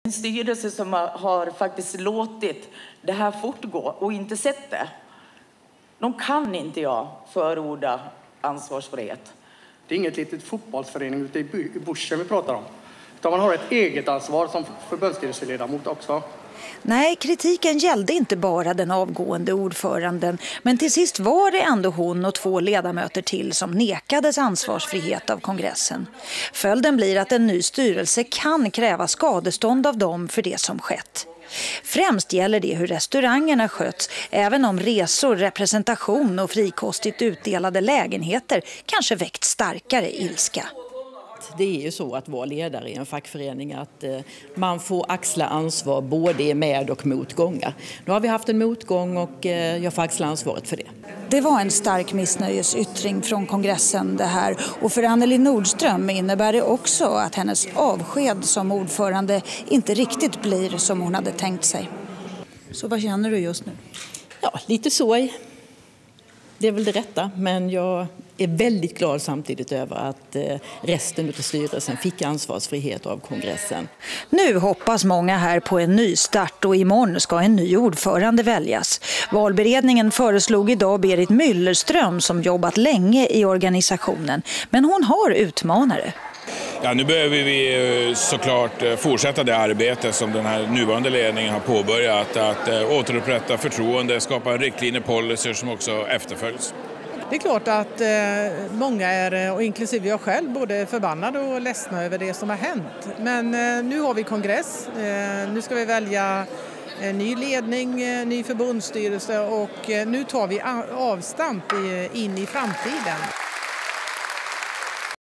En styrelse som har faktiskt låtit det här fortgå och inte sett det. De kan inte jag förorda ansvarsfrihet. Det är inget litet fotbollsförening ute i bushen vi pratar om. Utan man har ett eget ansvar som förbundsstyrelseledamot också. Nej, kritiken gällde inte bara den avgående ordföranden, men till sist var det ändå hon och 2 ledamöter till som nekades ansvarsfrihet av kongressen. Följden blir att en ny styrelse kan kräva skadestånd av dem för det som skett. Främst gäller det hur restaurangerna sköts, även om resor, representation och frikostigt utdelade lägenheter kanske väckt starkare ilska. Det är ju så att vara ledare i en fackförening att man får axla ansvar både med och motgångar. Nu har vi haft en motgång och jag får axla ansvaret för det. Det var en stark missnöjesyttring från kongressen det här, och för Anneli Nordström innebär det också att hennes avsked som ordförande inte riktigt blir som hon hade tänkt sig. Så vad känner du just nu? Ja, lite sorg. Det är väl det rätta, men jag är väldigt glad samtidigt över att resten av styrelsen fick ansvarsfrihet av kongressen. Nu hoppas många här på en ny start och imorgon ska en ny ordförande väljas. Valberedningen föreslog idag Berit Müllerström som jobbat länge i organisationen, men hon har utmanare. Ja, nu behöver vi såklart fortsätta det arbete som den här nuvarande ledningen har påbörjat, att återupprätta förtroende, skapa riktlinjer, policy som också efterföljs. Det är klart att många är, och inklusive jag själv, både förbannade och ledsna över det som har hänt. Men nu har vi kongress, nu ska vi välja ny ledning, ny förbundsstyrelse och nu tar vi avstamp in i framtiden.